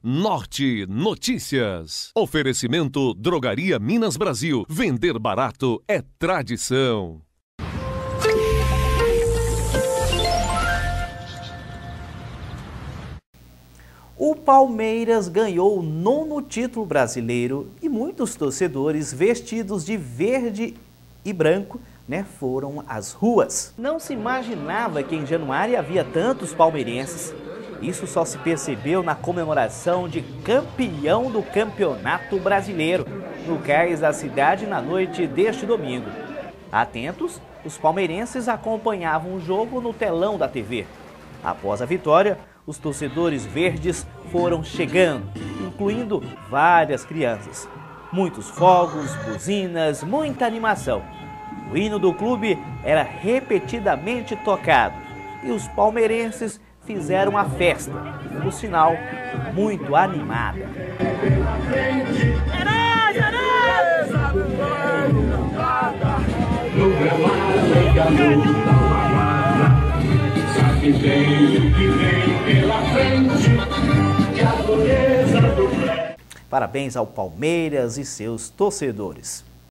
Norte Notícias. Oferecimento Drogaria Minas Brasil. Vender barato é tradição. O Palmeiras ganhou o 9º título brasileiro e muitos torcedores vestidos de verde e branco, foram às ruas. Não se imaginava que em Januário havia tantos palmeirenses. Isso só se percebeu na comemoração de campeão do Campeonato Brasileiro, no cais da cidade na noite deste domingo. Atentos, os palmeirenses acompanhavam o jogo no telão da TV. Após a vitória, os torcedores verdes foram chegando, incluindo várias crianças. Muitos fogos, buzinas, muita animação. O hino do clube era repetidamente tocado e os palmeirenses fizeram uma festa, por sinal, muito animada. Parabéns ao Palmeiras e seus torcedores.